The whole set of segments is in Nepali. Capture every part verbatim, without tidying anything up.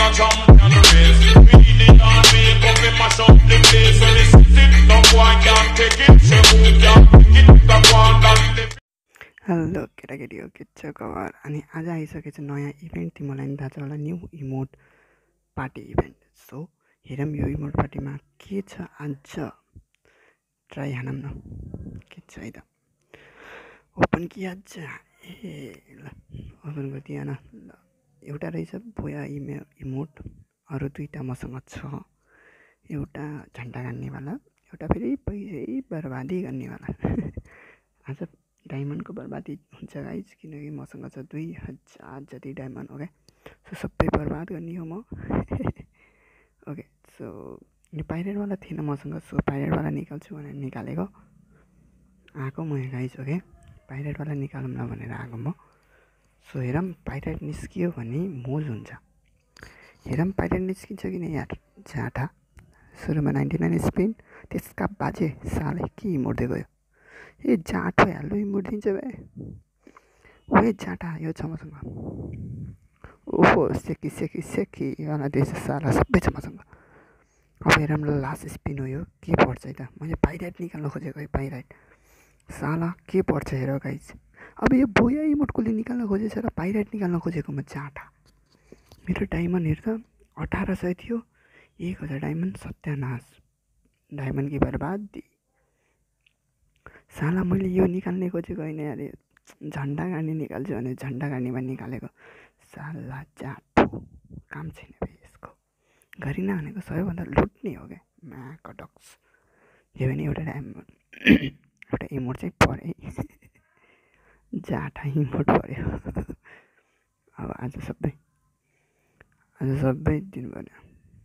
a champion race. Really can't make up and mash up the place. When it's sitting, no one can take it. Say who can take it, the one can take it. Hello केटाकेटी हो के छ खबर अनि आज आइसकेछ नयाँ इभेन्ट तिमीलाई नि थाहा छ होला new emote party event so हेरौँ यो इमोट पार्टीमा के छ आज ट्राई हानौँ न के छ है त ओपन कि आज ए ल ओपन गरिदिएन ल एउटा रहेछ बोया इमे इमोट अरू दुईवटा मसँग छ एउटा झन्डा गाड्नेवाला एउटा फेरि पैसै बर्बादी गर्नेवाला आज डायमन्डको बर्बादी हुन्छ गाइज किनकि मसँग छ दुई हजार जति डायमन्ड हो क्या सो सबै बर्बाद गर्ने हो म ओके सो यो पाइरेटवाला थिएन मसँग सो पाइरेटवाला निकाल्छु भनेर निकालेको आएको म गाइज ओके पाइरेटवाला निकालौँ न भनेर आएको म सो हेरौँ पाइरेट निस्कियो भने मोज हुन्छ हेरौँ पाइरेट निस्किन्छ कि नै यार झाटा सुरुमा नाइन्टी नाइन स्पिन त्यसका बाजे साले के मोड्दै गयो ए जाँटो हाल्नु इमोट दिन्छ भाइ ओ जाँटा यो छ मसँग ओहो सेकी सेकी सेकी वाला दिएछ साला सबै छ मसँग अब हेरौँ ल लास्ट स्पिन हो यो के पर्छ है त मैले पाइराइट निकाल्न खोजेको है पाइराइट साला के पर्छ हेर गाइज अब यो बोया इमोट कसले निकाल्न खोजेछ र पाइराइट निकाल्न खोजेको म जाँटा मेरो डायमन्ड हेर त अठार सय थियो एक हजार डायमन्ड सत्यानाश डायमन्ड कि बर्बादी साला मैले यो निकाल्ने खोजेको होइन अरे झन्डा गाड्ने निकाल्छु भने झन्डा गाड्नेमा निकालेको साला जाटो काम छैन भाइ यसको गरिन भनेको सबैभन्दा लुट्ने हो क्या म्याकडक्स यो पनि एउटा डायमन्ड एउटा इमोट चाहिँ पऱ्यो जाटा इमोट पऱ्यो अब आज सबै आज सबै दिनु पर्यो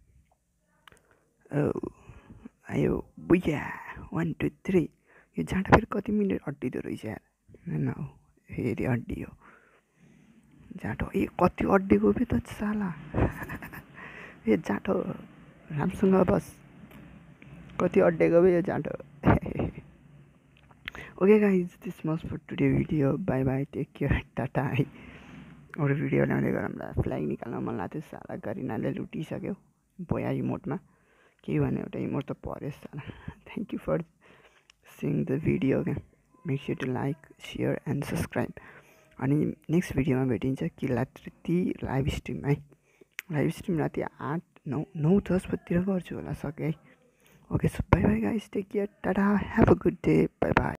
ओ आयो बुया वान टू थ्री यो जाँटा फेरि कति मिनट अड्डिँदो रहेछ यार होइन हौ फेरि अड्डियो जाँटो ए कति अड्डिएको पो त साला ए जाँटो राम्रोसँग बस कति अड्डिएको पो यो जाँटो okay guys this much for today video bye bye take care tata है अरू भिडियो ल्याउँदै गरौँला फ्ल्याग निकाल्न मन लाग्थ्यो साला गरिनाले लुटिसक्यो बोया इमोटमा के भने एउटा इमोट त पऱ्यो साला thank you for seeing the video again. Make sure to like, share and subscribe. अनि नेक्स्ट भिडियोमा भेटिन्छ कि राति लाइभ स्ट्रिम है लाइभ स्ट्रिम राति आठ नौ नौ दस बजीतिर गर्छु होला सके है okay so bye bye guys take care tata have a good day bye by